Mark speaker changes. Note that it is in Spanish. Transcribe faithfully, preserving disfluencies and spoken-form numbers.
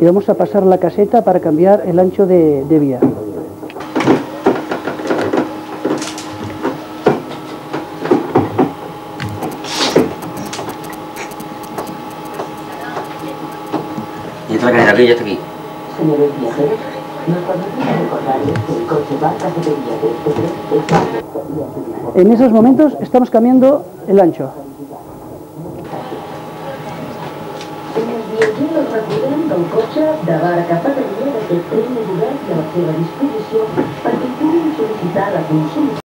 Speaker 1: y vamos a pasar la caseta para cambiar el ancho de, de vía.
Speaker 2: Y esta cadena aquí, ya está aquí.
Speaker 3: Señores viajeros, nos podemos recordarles que el coche va a cafetería de este tren está abierto y a su disposición.
Speaker 1: En esos momentos estamos cambiando el ancho.
Speaker 3: Els viatgers recordem que el cotxe davant a cafeteria d'aquest tren és obert i a la seva disposició perquè puguin sol·licitar la consulta